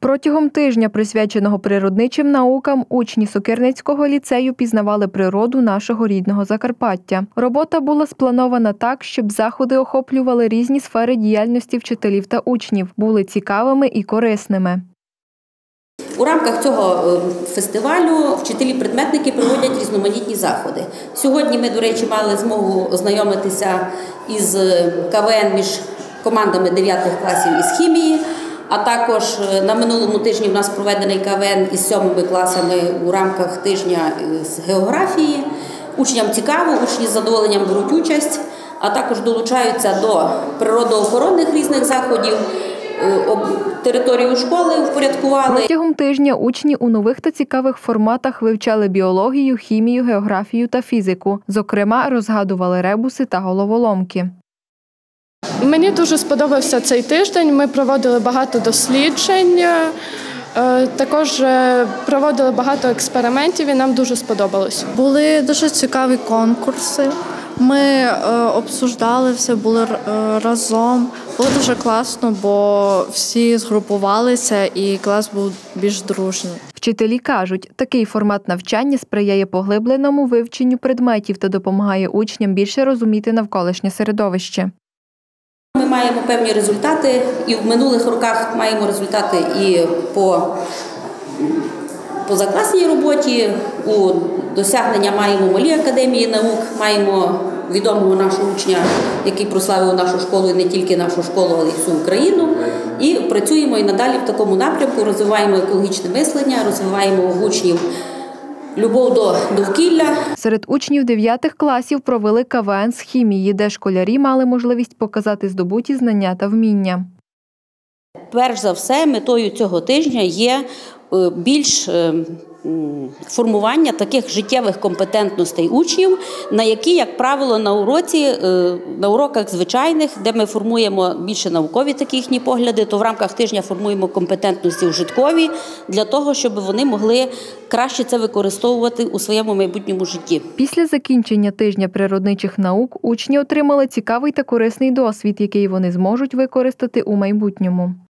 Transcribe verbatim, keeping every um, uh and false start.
Протягом тижня, присвяченого природничим наукам, учні Сокирницького ліцею пізнавали природу нашого рідного Закарпаття. Робота була спланована так, щоб заходи охоплювали різні сфери діяльності вчителів та учнів, були цікавими і корисними. У рамках цього фестивалю вчителі-предметники проводять різноманітні заходи. Сьогодні ми, до речі, мали змогу ознайомитися із ка ве ен між командами дев'ятих класів із хімії, а також на минулому тижні в нас проведений ка ве ен із сьомими класами у рамках тижня з географії. Учням цікаво, учні з задоволенням беруть участь, а також долучаються до природоохоронних різних заходів. Територію школи впорядкували. Протягом тижня учні у нових та цікавих форматах вивчали біологію, хімію, географію та фізику. Зокрема, розгадували ребуси та головоломки. Мені дуже сподобався цей тиждень. Ми проводили багато досліджень, також проводили багато експериментів і нам дуже сподобалось. Були дуже цікаві конкурси. Ми е, обсуждали все, були е, разом. Було дуже класно, бо всі згрупувалися і клас був більш дружній. Вчителі кажуть, такий формат навчання сприяє поглибленому вивченню предметів та допомагає учням більше розуміти навколишнє середовище. Ми маємо певні результати і в минулих роках маємо результати і по позакласній роботі, у досягнення маємо Малій академії наук, маємо відомого нашого учня, який прославив нашу школу і не тільки нашу школу, але й всю Україну. І працюємо і надалі в такому напрямку, розвиваємо екологічне мислення, розвиваємо у учнів любов до довкілля. Серед учнів дев'ятих класів провели ка ве ен з хімії, де школярі мали можливість показати здобуті знання та вміння. Перш за все, метою цього тижня є більш формування таких життєвих компетентностей учнів, на які, як правило, на уроці, на уроках звичайних, де ми формуємо більше наукові такі їхні погляди, то в рамках тижня формуємо компетентності вжиткові для того, щоб вони могли краще це використовувати у своєму майбутньому житті. Після закінчення тижня природничих наук учні отримали цікавий та корисний досвід, який вони зможуть використати у майбутньому.